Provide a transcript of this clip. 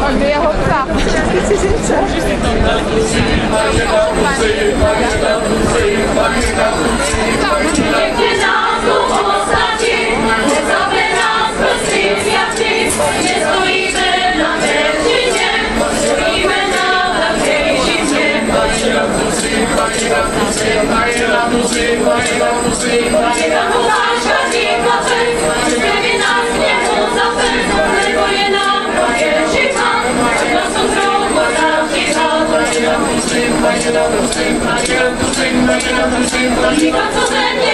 A kde je holka? Cizince. Říkám, co ze mě